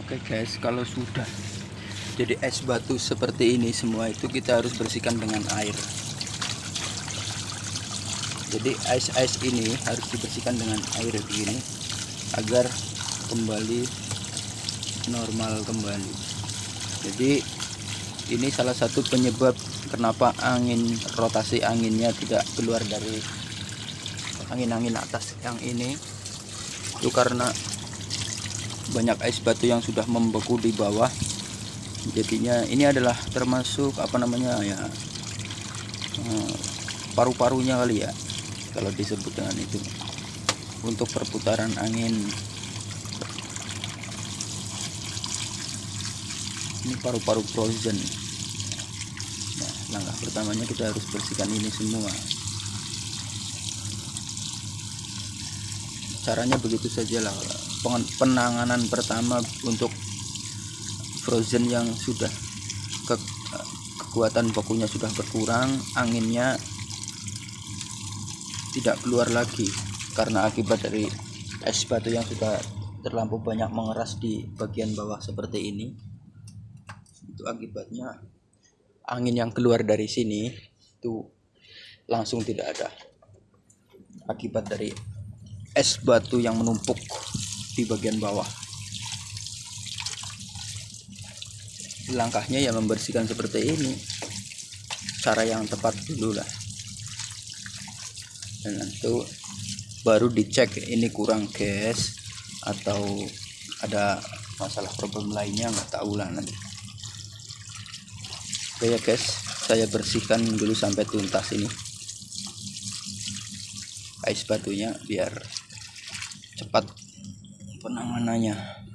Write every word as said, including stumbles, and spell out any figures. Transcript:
Oke guys, kalau sudah jadi es batu seperti ini semua itu kita harus bersihkan dengan air. Jadi es-es ini harus dibersihkan dengan air begini agar kembali normal kembali. Jadi ini salah satu penyebab kenapa angin rotasi anginnya tidak keluar dari angin-angin atas yang ini, itu karena banyak es batu yang sudah membeku di bawah. Jadinya ini adalah termasuk apa namanya ya, paru-parunya kali ya kalau disebut dengan itu, untuk perputaran angin. Ini paru-paru frozen. Nah, langkah pertamanya kita harus bersihkan ini semua. Caranya begitu saja lah. Penanganan pertama untuk frozen yang sudah ke, kekuatan bakunya sudah berkurang, anginnya tidak keluar lagi karena akibat dari es batu yang sudah terlampau banyak mengeras di bagian bawah seperti ini. Itu akibatnya angin yang keluar dari sini itu langsung tidak ada, akibat dari es batu yang menumpuk di bagian bawah. Langkahnya ya membersihkan seperti ini, cara yang tepat dulu lah, dan itu baru dicek ini kurang gas atau ada masalah problem lainnya, nggak tahu lah nanti. Oke ya guys, saya bersihkan dulu sampai tuntas ini es batunya biar cepat penanganannya.